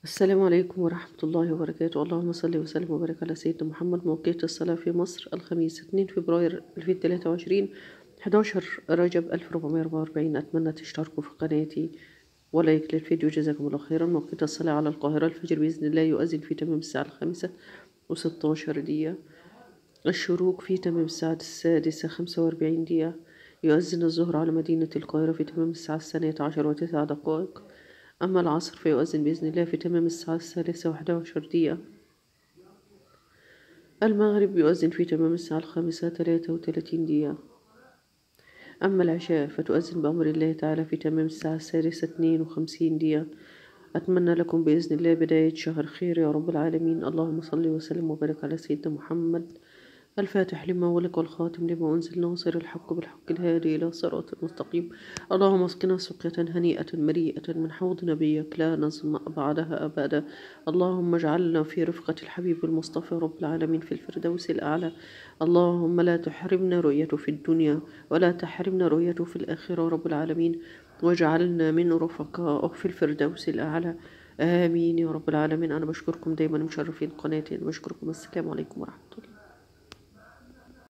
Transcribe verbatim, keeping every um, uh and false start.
السلام عليكم ورحمة الله وبركاته. اللهم صل وسلم وبارك على سيدنا محمد. موقيت الصلاة في مصر الخميس اثنين فبراير ألفين وثلاثة وعشرين حداشر رجب ألف وأربعمائة وأربعة وأربعين. أتمنى تشتركوا في قناتي ولايك للفيديو، جزاكم الله خيرا. موقيت الصلاة على القاهرة الفجر بإذن الله يؤذن في تمام الساعة الخامسة وستة عشر دقيقة. الشروق في تمام الساعة السادسة خمسة وأربعين دقيقة. يؤذن الظهر على مدينة القاهرة في تمام الساعة الثانية عشر وتسع دقائق. أما العصر فيؤذن بإذن الله في تمام الساعة الثالثة وإحدى عشر دقيقة. المغرب يؤذن في تمام الساعة الخامسة ثلاثة وثلاثين دقيقة. أما العشاء فتؤذن بأمر الله تعالى في تمام الساعة السادسة اثنين وخمسين دقيقة. أتمنى لكم بإذن الله بداية شهر خير يا رب العالمين. اللهم صل وسلم وبارك على سيدنا محمد الفاتح لما ولك والخاتم لما أنزل، ناصر الحق بالحق الهادي إلى صراط المستقيم. اللهم اسقنا سقية هنيئة مريئة من حوض نبيك لا نظمأ بعدها أبدا. اللهم اجعلنا في رفقة الحبيب المصطفى رب العالمين في الفردوس الأعلى. اللهم لا تحرمنا رؤيته في الدنيا ولا تحرمنا رؤيته في الآخرة رب العالمين، واجعلنا من رفقائه في الفردوس الأعلى. آمين يا رب العالمين. أنا بشكركم دايما مشرفين قناتي، بشكركم. السلام عليكم ورحمة الله.